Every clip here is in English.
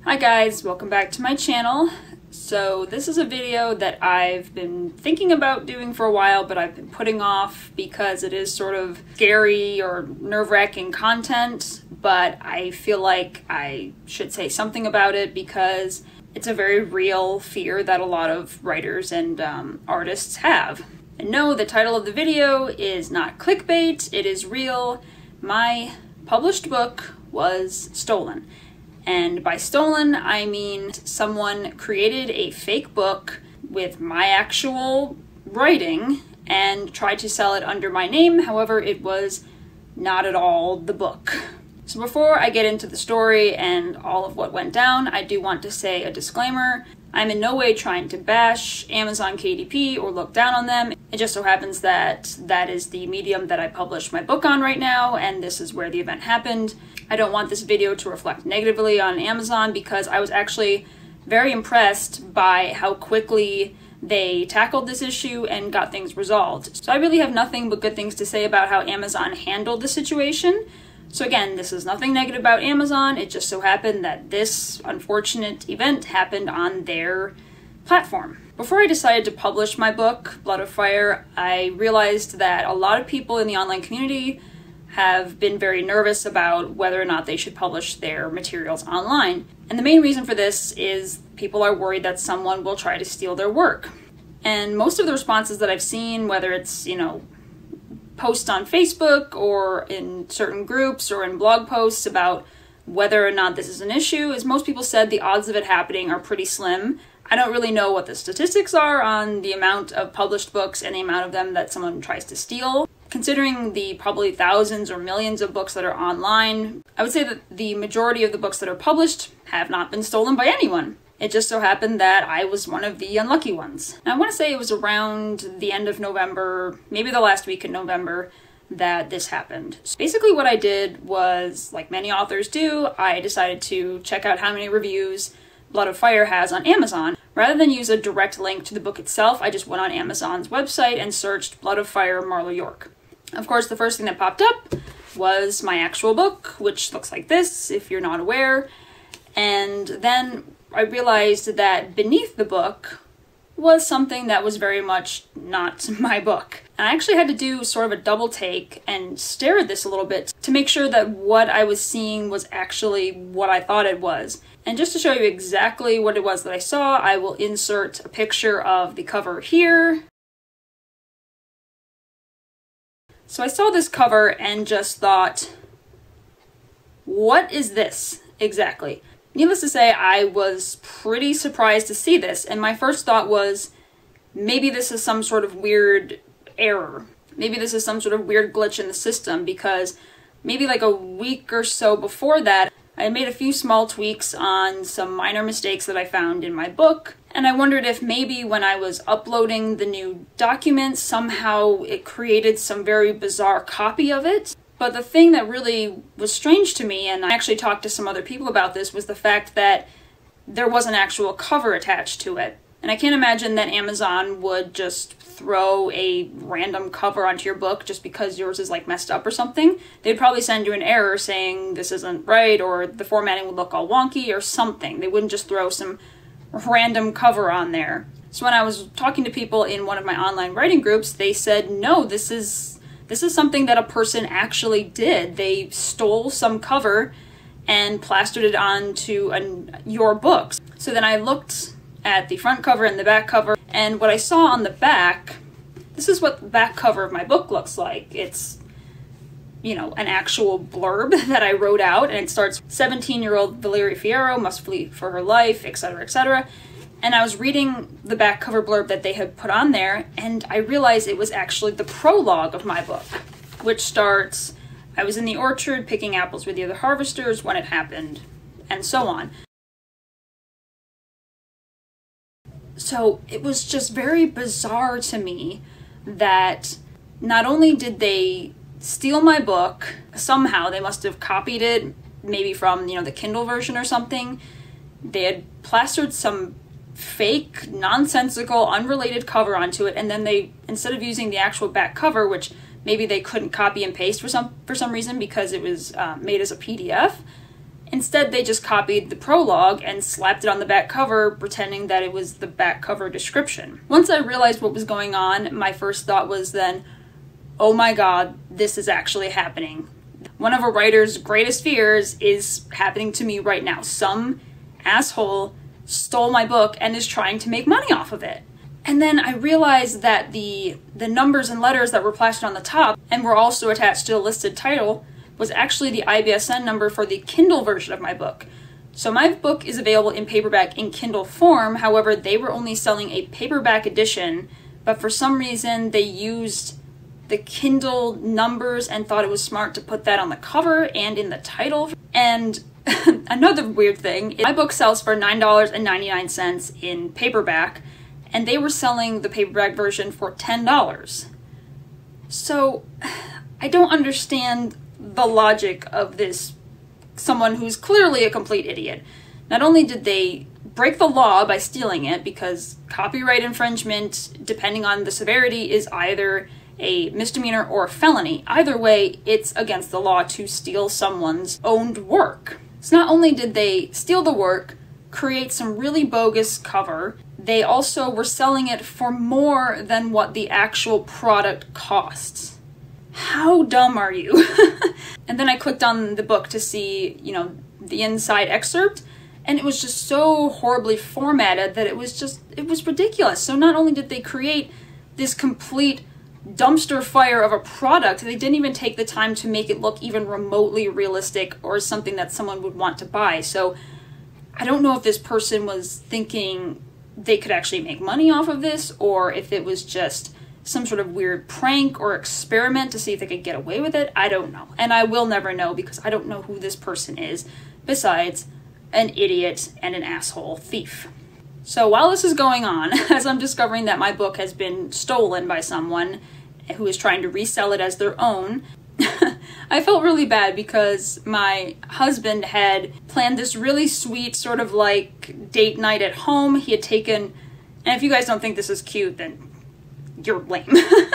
Hi guys, welcome back to my channel. So this is a video that I've been thinking about doing for a while, but I've been putting off because it is sort of scary or nerve-wracking content, but I feel like I should say something about it because it's a very real fear that a lot of writers and artists have. And no, the title of the video is not clickbait, it is real. My published book was stolen. And by stolen, I mean someone created a fake book with my actual writing and tried to sell it under my name. However, it was not at all the book. So before I get into the story and all of what went down, I do want to say a disclaimer. I'm in no way trying to bash Amazon KDP or look down on them. It just so happens that that is the medium that I publish my book on right now, and this is where the event happened. I don't want this video to reflect negatively on Amazon because I was actually very impressed by how quickly they tackled this issue and got things resolved. So I really have nothing but good things to say about how Amazon handled the situation. So again, this is nothing negative about Amazon, it just so happened that this unfortunate event happened on their platform. Before I decided to publish my book, Blood of Fire, I realized that a lot of people in the online community have been very nervous about whether or not they should publish their materials online. And the main reason for this is people are worried that someone will try to steal their work. And most of the responses that I've seen, whether it's, posts on Facebook or in certain groups or in blog posts about whether or not this is an issue, is most people said the odds of it happening are pretty slim. I don't really know what the statistics are on the amount of published books and the amount of them that someone tries to steal. Considering the probably thousands or millions of books that are online, I would say that the majority of the books that are published have not been stolen by anyone. It just so happened that I was one of the unlucky ones. Now, I want to say it was around the end of November, maybe the last week in November, that this happened. So basically what I did was, like many authors do, I decided to check out how many reviews Blood of Fire has on Amazon. Rather than use a direct link to the book itself, I just went on Amazon's website and searched Blood of Fire, Marlow, York. Of course, the first thing that popped up was my actual book, which looks like this, if you're not aware. And then I realized that beneath the book was something that was very much not my book. And I actually had to do sort of a double take and stare at this a little bit to make sure that what I was seeing was actually what I thought it was. And just to show you exactly what it was that I saw, I will insert a picture of the cover here. So I saw this cover and just thought, what is this exactly? Needless to say, I was pretty surprised to see this, and my first thought was, maybe this is some sort of weird error. Maybe this is some sort of weird glitch in the system, because maybe like a week or so before that, I made a few small tweaks on some minor mistakes that I found in my book, and I wondered if maybe when I was uploading the new document, somehow it created some very bizarre copy of it. But the thing that really was strange to me, and I actually talked to some other people about this, was the fact that there was an actual cover attached to it. And I can't imagine that Amazon would just throw a random cover onto your book just because yours is like messed up or something. They'd probably send you an error saying this isn't right, or the formatting would look all wonky or something. They wouldn't just throw some random cover on there. So when I was talking to people in one of my online writing groups, they said, no, this is something that a person actually did. They stole some cover and plastered it onto your books. So then I looked at the front cover and the back cover, and what I saw on the back, this is what the back cover of my book looks like. It's, an actual blurb that I wrote out, and it starts, 17-year-old Valeria Fierro must flee for her life, etc., etc. And I was reading the back cover blurb that they had put on there, and I realized it was actually the prologue of my book, which starts, I was in the orchard picking apples with the other harvesters when it happened, and so on. So it was just very bizarre to me that not only did they steal my book, somehow they must have copied it, maybe from, the Kindle version or something. They had plastered some fake, nonsensical, unrelated cover onto it, and then they, instead of using the actual back cover, which maybe they couldn't copy and paste for some reason because it was made as a PDF, Instead, they just copied the prologue and slapped it on the back cover, pretending that it was the back cover description. Once I realized what was going on, my first thought was then, oh my god, this is actually happening. One of a writer's greatest fears is happening to me right now. Some asshole stole my book and is trying to make money off of it. And then I realized that the numbers and letters that were plastered on the top and were also attached to the listed title was actually the IBSN number for the Kindle version of my book. So my book is available in paperback in Kindle form, however, they were only selling a paperback edition, but for some reason they used the Kindle numbers and thought it was smart to put that on the cover and in the title. And another weird thing, my book sells for $9.99 in paperback, and they were selling the paperback version for $10. So I don't understand the logic of this, someone who's clearly a complete idiot. Not only did they break the law by stealing it, because copyright infringement, depending on the severity, is either a misdemeanor or a felony. Either way, it's against the law to steal someone's owned work. So not only did they steal the work, create some really bogus cover, they also were selling it for more than what the actual product costs. How dumb are you? And then I clicked on the book to see, the inside excerpt, and it was just so horribly formatted that it was ridiculous. So not only did they create this complete dumpster fire of a product, they didn't even take the time to make it look even remotely realistic or something that someone would want to buy. So I don't know if this person was thinking they could actually make money off of this, or if it was just some sort of weird prank or experiment to see if they could get away with it. I don't know. And I will never know because I don't know who this person is, besides an idiot and an asshole thief. So while this is going on, as I'm discovering that my book has been stolen by someone who is trying to resell it as their own, I felt really bad because my husband had planned this really sweet sort of like date night at home. He had taken, and if you guys don't think this is cute, then you're lame.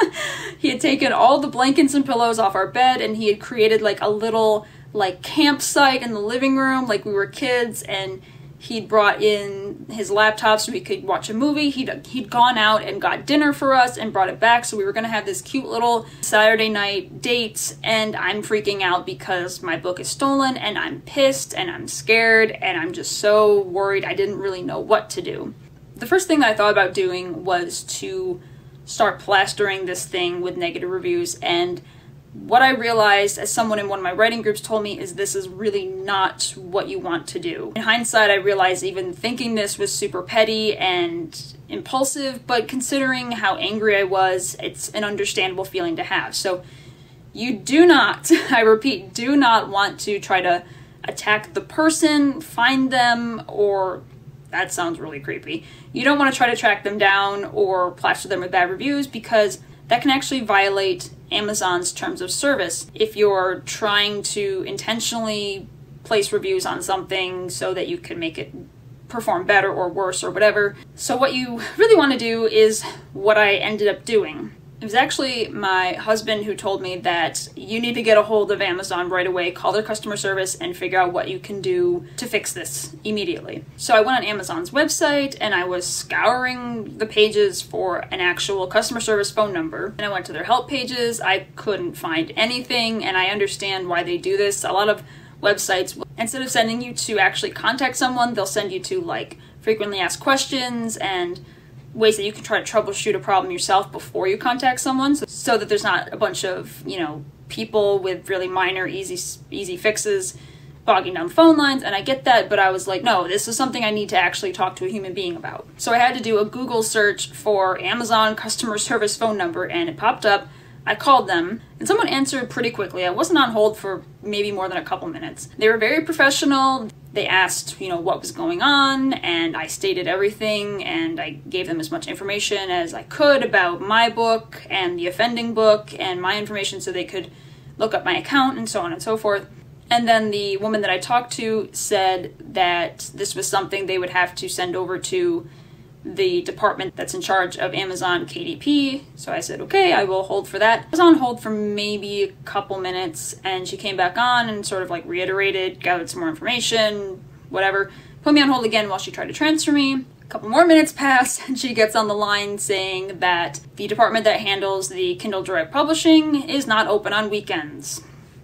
He had taken all the blankets and pillows off our bed, and he had created like a little like campsite in the living room like we were kids, and he'd brought in his laptop so we could watch a movie. He'd gone out and got dinner for us and brought it back, so we were gonna have this cute little Saturday night date, and I'm freaking out because my book is stolen, and I'm pissed, and I'm scared, and I'm just so worried. I didn't really know what to do. The first thing that I thought about doing was to start plastering this thing with negative reviews, and what I realized, as someone in one of my writing groups told me, is this is really not what you want to do. In hindsight, I realized even thinking this was super petty and impulsive, but considering how angry I was, it's an understandable feeling to have. So you do not, I repeat, do not want to try to attack the person, find them, or that sounds really creepy. You don't want to try to track them down or plaster them with bad reviews, because that can actually violate Amazon's terms of service if you're trying to intentionally place reviews on something so that you can make it perform better or worse or whatever. So what you really want to do is what I ended up doing. It was actually my husband who told me that you need to get a hold of Amazon right away, call their customer service, and figure out what you can do to fix this immediately. So I went on Amazon's website and I was scouring the pages for an actual customer service phone number. And I went to their help pages. I couldn't find anything, and I understand why they do this. A lot of websites, instead of sending you to actually contact someone, they'll send you to like frequently asked questions and ways that you can try to troubleshoot a problem yourself before you contact someone, so that there's not a bunch of, people with really minor, easy fixes bogging down phone lines. And I get that, but I was like, no, this is something I need to actually talk to a human being about. So I had to do a Google search for Amazon customer service phone number, and it popped up. I called them, and someone answered pretty quickly. I wasn't on hold for maybe more than a couple minutes. They were very professional. They asked, what was going on, and I stated everything, and I gave them as much information as I could about my book and the offending book and my information so they could look up my account and so on and so forth. And then the woman that I talked to said that this was something they would have to send over to the department that's in charge of Amazon KDP. So I said, okay, I will hold for that. I was on hold for maybe a couple minutes, and she came back on and sort of like reiterated, gathered some more information, whatever, put me on hold again while she tried to transfer me. A couple more minutes pass, and she gets on the line saying that the department that handles the Kindle Direct Publishing is not open on weekends.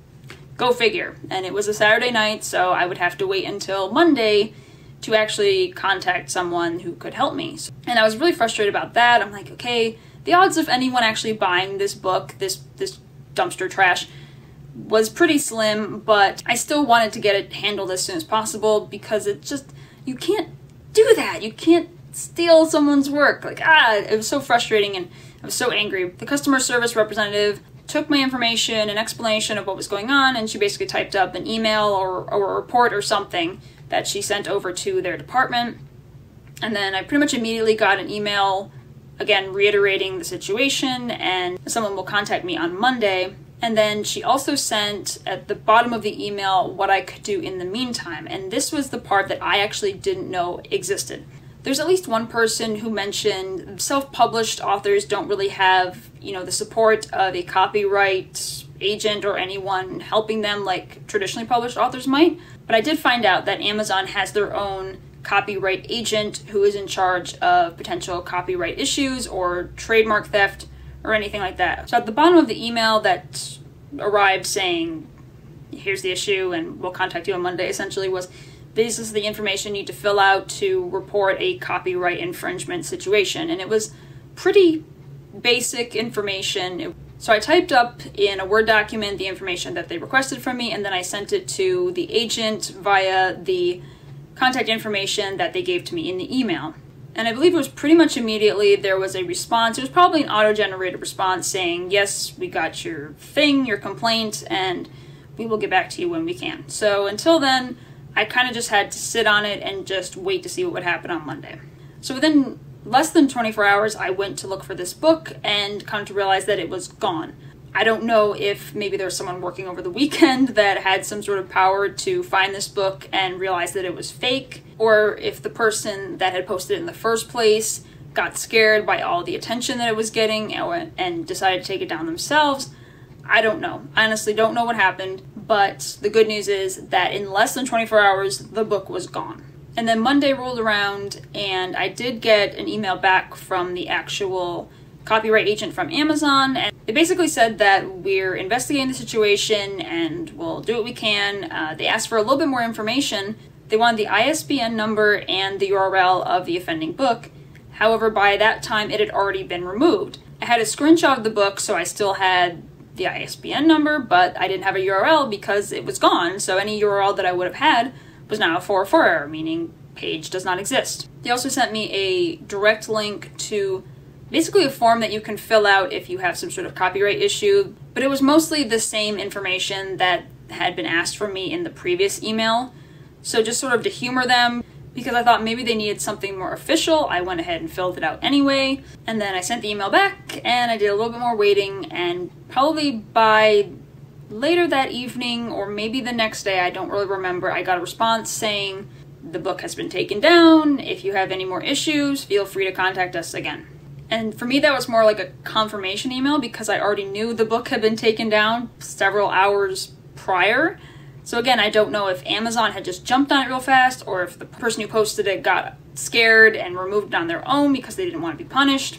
Go figure. And it was a Saturday night, so I would have to wait until Monday to actually contact someone who could help me. And I was really frustrated about that. I'm like, okay, the odds of anyone actually buying this book, this dumpster trash, was pretty slim, but I still wanted to get it handled as soon as possible, because it just, you can't do that. You can't steal someone's work. Like, it was so frustrating, and I was so angry. The customer service representative took my information, an explanation of what was going on, and she basically typed up an email or a report or something that she sent over to their department. And then I pretty much immediately got an email, again, reiterating the situation, and someone will contact me on Monday. And then she also sent at the bottom of the email what I could do in the meantime. And this was the part that I actually didn't know existed. There's at least one person who mentioned self-published authors don't really have, the support of a copyright agent or anyone helping them like traditionally published authors might. But I did find out that Amazon has their own copyright agent who is in charge of potential copyright issues or trademark theft or anything like that. So at the bottom of the email that arrived saying, here's the issue and we'll contact you on Monday, essentially was, this is the information you need to fill out to report a copyright infringement situation. And it was pretty basic information. So I typed up in a Word document the information that they requested from me, and then I sent it to the agent via the contact information that they gave to me in the email. And I believe it was pretty much immediately there was a response. It was probably an auto-generated response saying, yes, we got your thing, your complaint, and we will get back to you when we can. So until then, I kind of just had to sit on it and just wait to see what would happen on Monday. So within less than 24 hours, I went to look for this book and come to realize that it was gone. I don't know if maybe there was someone working over the weekend that had some sort of power to find this book and realize that it was fake, or if the person that had posted it in the first place got scared by all the attention that it was getting and decided to take it down themselves. I don't know. I honestly don't know what happened, but the good news is that in less than 24 hours, the book was gone. And then Monday rolled around, and I did get an email back from the actual copyright agent from Amazon, and they basically said that we're investigating the situation and we'll do what we can. They asked for a little bit more information. They wanted the ISBN number and the URL of the offending book. However, by that time, it had already been removed. I had a screenshot of the book, so I still had the ISBN number, but I didn't have a URL because it was gone, so any URL that I would have had was now a 404 error, meaning page does not exist. They also sent me a direct link to basically a form that you can fill out if you have some sort of copyright issue, but it was mostly the same information that had been asked from me in the previous email. So just sort of to humor them, because I thought maybe they needed something more official, I went ahead and filled it out anyway, and then I sent the email back, and I did a little bit more waiting, and probably by later that evening, or maybe the next day, I don't really remember, I got a response saying, the book has been taken down. If you have any more issues, feel free to contact us again. And for me, that was more like a confirmation email because I already knew the book had been taken down several hours prior. So again, I don't know if Amazon had just jumped on it real fast or if the person who posted it got scared and removed it on their own because they didn't want to be punished.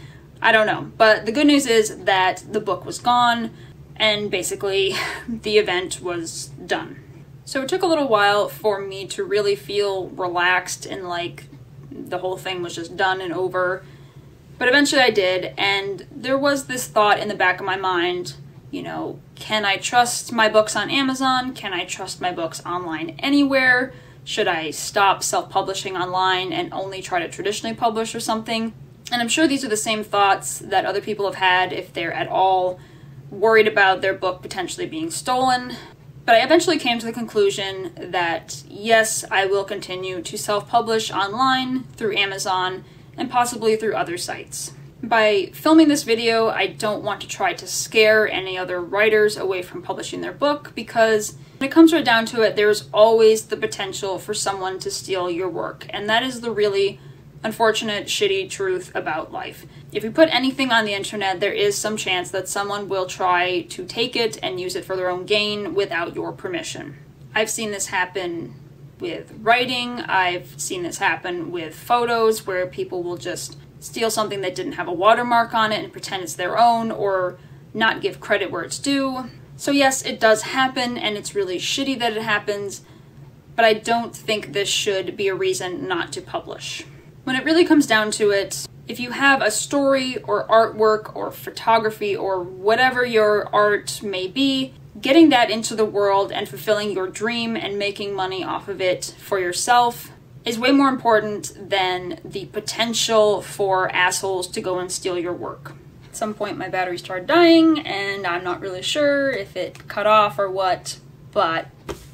I don't know. But the good news is that the book was gone and basically the event was done. So it took a little while for me to really feel relaxed and like the whole thing was just done and over. But eventually I did, and there was this thought in the back of my mind, can I trust my books on Amazon? Can I trust my books online anywhere? Should I stop self-publishing online and only try to traditionally publish or something? And I'm sure these are the same thoughts that other people have had if they're at all worried about their book potentially being stolen. But I eventually came to the conclusion that yes, I will continue to self-publish online through Amazon and possibly through other sites. By filming this video, I don't want to try to scare any other writers away from publishing their book because when it comes right down to it, there's always the potential for someone to steal your work. And that is the really unfortunate, shitty truth about life. If you put anything on the internet, there is some chance that someone will try to take it and use it for their own gain without your permission. I've seen this happen with writing. I've seen this happen with photos where people will just steal something that didn't have a watermark on it and pretend it's their own, or not give credit where it's due. So yes, it does happen, and it's really shitty that it happens, but I don't think this should be a reason not to publish. When it really comes down to it, if you have a story or artwork or photography or whatever your art may be, getting that into the world and fulfilling your dream and making money off of it for yourself is way more important than the potential for assholes to go and steal your work. At some point my battery started dying and I'm not really sure if it cut off or what, but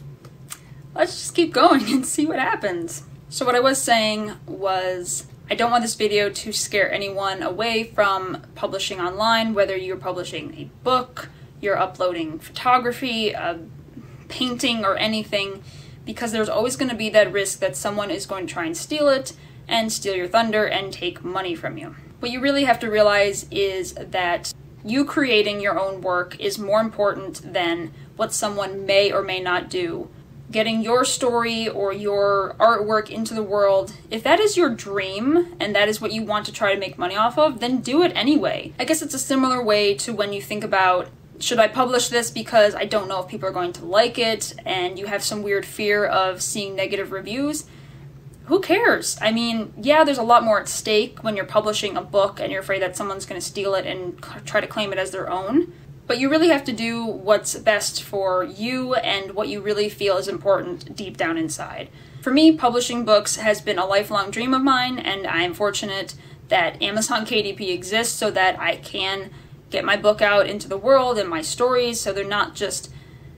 let's just keep going and see what happens. So what I was saying was, I don't want this video to scare anyone away from publishing online, whether you're publishing a book, you're uploading photography, a painting, or anything, because there's always going to be that risk that someone is going to try and steal it and steal your thunder and take money from you. What you really have to realize is that you creating your own work is more important than what someone may or may not do. Getting your story or your artwork into the world, if that is your dream and that is what you want to try to make money off of, then do it anyway. I guess it's a similar way to when you think about, should I publish this because I don't know if people are going to like it, and you have some weird fear of seeing negative reviews. Who cares? I mean, yeah, there's a lot more at stake when you're publishing a book and you're afraid that someone's going to steal it and try to claim it as their own. But you really have to do what's best for you and what you really feel is important deep down inside. For me, publishing books has been a lifelong dream of mine, and I am fortunate that Amazon KDP exists so that I can get my book out into the world and my stories, so they're not just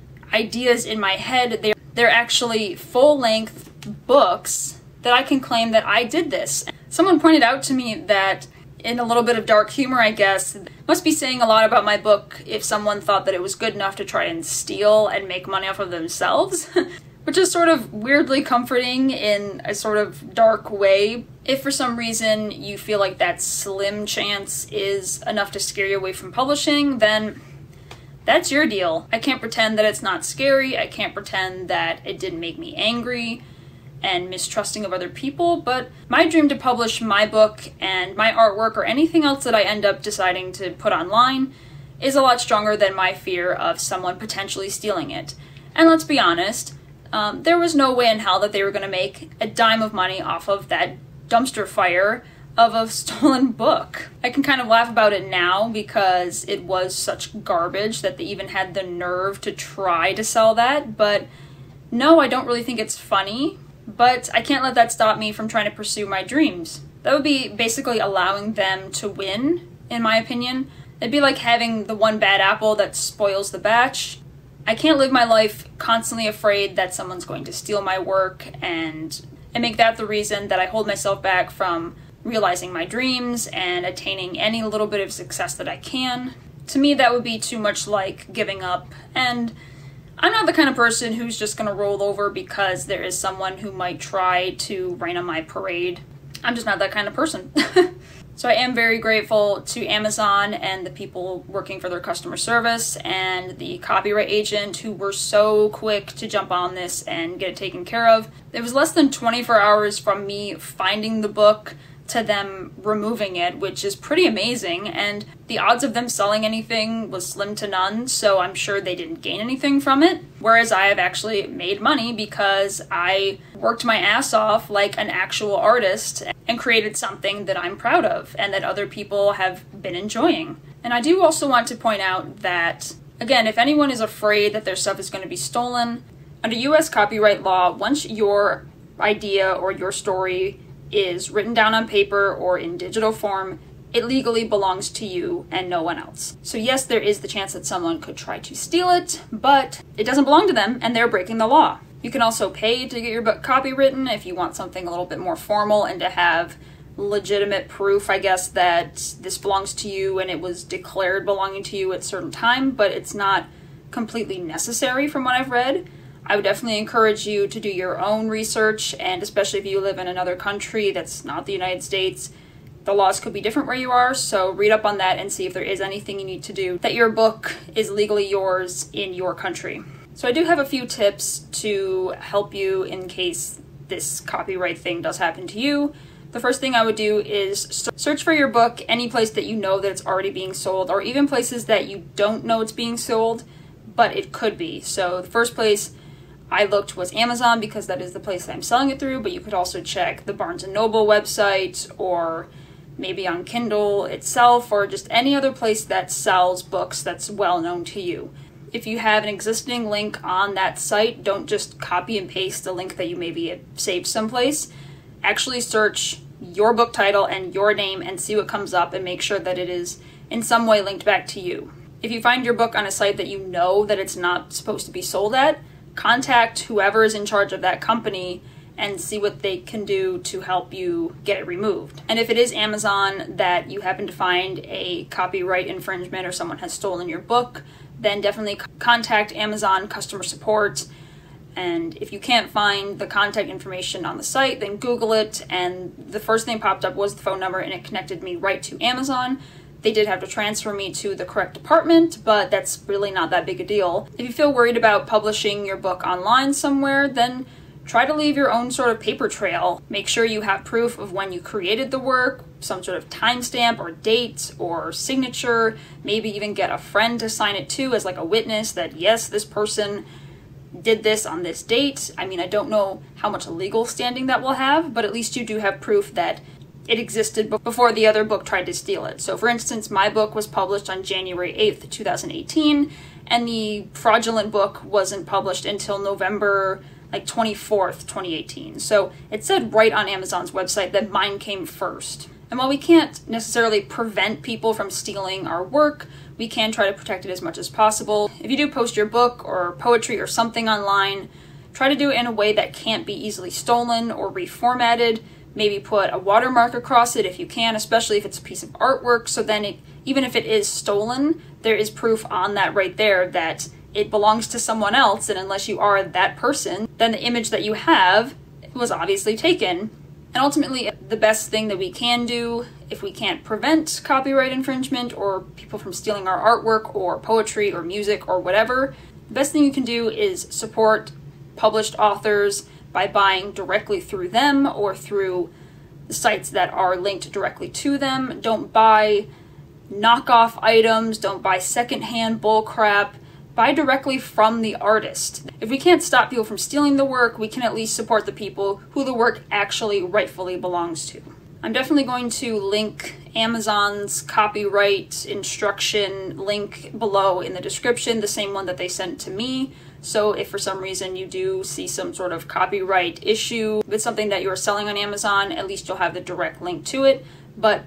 ideas in my head, they're actually full-length books that I can claim that I did this. Someone pointed out to me that, in a little bit of dark humor, I guess, must be saying a lot about my book if someone thought that it was good enough to try and steal and make money off of themselves, which is sort of weirdly comforting in a sort of dark way. If for some reason you feel like that slim chance is enough to scare you away from publishing, then that's your deal. I can't pretend that it's not scary. I can't pretend that it didn't make me angry and mistrusting of other people, but my dream to publish my book and my artwork or anything else that I end up deciding to put online is a lot stronger than my fear of someone potentially stealing it. And let's be honest, there was no way in hell that they were going to make a dime of money off of that dumpster fire of a stolen book. I can kind of laugh about it now because it was such garbage that they even had the nerve to try to sell that, but no, I don't really think it's funny. But I can't let that stop me from trying to pursue my dreams. That would be basically allowing them to win, in my opinion. It'd be like having the one bad apple that spoils the batch. I can't live my life constantly afraid that someone's going to steal my work and make that the reason that I hold myself back from realizing my dreams and attaining any little bit of success that I can. To me, that would be too much like giving up, and I'm not the kind of person who's just gonna roll over because there is someone who might try to rain on my parade. I'm just not that kind of person. So I am very grateful to Amazon and the people working for their customer service and the copyright agent who were so quick to jump on this and get it taken care of. It was less than 24 hours from me finding the book to them removing it, which is pretty amazing, and the odds of them selling anything was slim to none, so I'm sure they didn't gain anything from it. Whereas I have actually made money because I worked my ass off like an actual artist and created something that I'm proud of and that other people have been enjoying. And I do also want to point out that, again, if anyone is afraid that their stuff is going to be stolen, under US copyright law, once your idea or your story is written down on paper or in digital form, it legally belongs to you and no one else. So yes, there is the chance that someone could try to steal it, but it doesn't belong to them and they're breaking the law. You can also pay to get your book copywritten if you want something a little bit more formal and to have legitimate proof, I guess, that this belongs to you and it was declared belonging to you at a certain time, but it's not completely necessary from what I've read. I would definitely encourage you to do your own research, and especially if you live in another country that's not the United States, the laws could be different where you are, so read up on that and see if there is anything you need to do that your book is legally yours in your country. So I do have a few tips to help you in case this copyright thing does happen to you. The first thing I would do is search for your book any place that you know that it's already being sold, or even places that you don't know it's being sold, but it could be. So the first place I looked was Amazon, because that is the place that I'm selling it through, but you could also check the Barnes & Noble website, or maybe on Kindle itself, or just any other place that sells books that's well known to you. If you have an existing link on that site, don't just copy and paste the link that you maybe saved someplace. Actually search your book title and your name and see what comes up, and make sure that it is in some way linked back to you. If you find your book on a site that you know that it's not supposed to be sold at, contact whoever is in charge of that company and see what they can do to help you get it removed. And if it is Amazon that you happen to find a copyright infringement or someone has stolen your book, then definitely contact Amazon customer support. And if you can't find the contact information on the site, then Google it, and the first thing popped up was the phone number, and it connected me right to Amazon. They did have to transfer me to the correct department, but that's really not that big a deal. If you feel worried about publishing your book online somewhere, then try to leave your own sort of paper trail. Make sure you have proof of when you created the work, some sort of timestamp or date or signature, maybe even get a friend to sign it too as like a witness that yes, this person did this on this date. I mean, I don't know how much legal standing that will have, but at least you do have proof that it existed before the other book tried to steal it. So for instance, my book was published on January 8th, 2018, and the fraudulent book wasn't published until November 24th, 2018. So it said right on Amazon's website that mine came first. And while we can't necessarily prevent people from stealing our work, we can try to protect it as much as possible. If you do post your book or poetry or something online, try to do it in a way that can't be easily stolen or reformatted. Maybe put a watermark across it if you can, especially if it's a piece of artwork, so then even if it is stolen, there is proof on that right there that it belongs to someone else, and unless you are that person, then the image that you have was obviously taken. And ultimately, the best thing that we can do, if we can't prevent copyright infringement or people from stealing our artwork or poetry or music or whatever, the best thing you can do is support published authors by buying directly through them or through the sites that are linked directly to them. Don't buy knockoff items, don't buy secondhand bullcrap. Buy directly from the artist. If we can't stop people from stealing the work, we can at least support the people who the work actually rightfully belongs to. I'm definitely going to link Amazon's copyright instruction link below in the description, the same one that they sent to me. So if for some reason you do see some sort of copyright issue with something that you're selling on Amazon, at least you'll have the direct link to it. But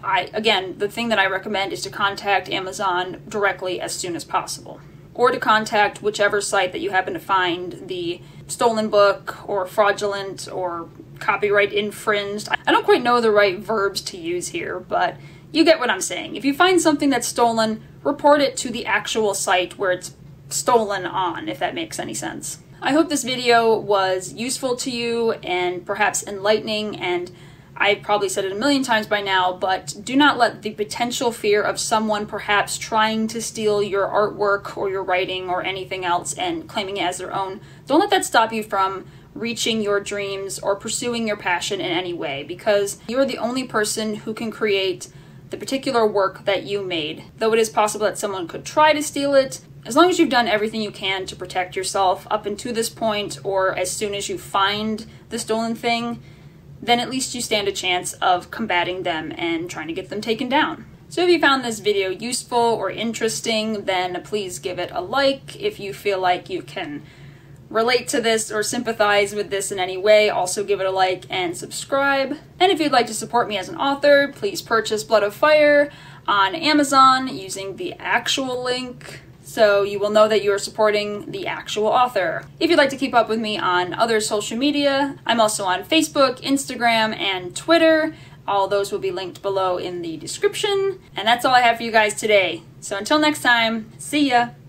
again, the thing that I recommend is to contact Amazon directly as soon as possible, or to contact whichever site that you happen to find the stolen book or fraudulent or copyright infringed. I don't quite know the right verbs to use here, but you get what I'm saying. If you find something that's stolen, report it to the actual site where it's stolen on, if that makes any sense. I hope this video was useful to you and perhaps enlightening, and I've probably said it a million times by now, but do not let the potential fear of someone perhaps trying to steal your artwork or your writing or anything else and claiming it as their own, don't let that stop you from reaching your dreams or pursuing your passion in any way, because you're the only person who can create the particular work that you made. Though it is possible that someone could try to steal it, as long as you've done everything you can to protect yourself up until this point, or as soon as you find the stolen thing, then at least you stand a chance of combating them and trying to get them taken down. So if you found this video useful or interesting, then please give it a like. If you feel like you can relate to this or sympathize with this in any way, also give it a like and subscribe. And if you'd like to support me as an author, please purchase Blood of Fire on Amazon using the actual link, so you will know that you are supporting the actual author. If you'd like to keep up with me on other social media, I'm also on Facebook, Instagram, and Twitter. All those will be linked below in the description. And that's all I have for you guys today. So until next time, see ya!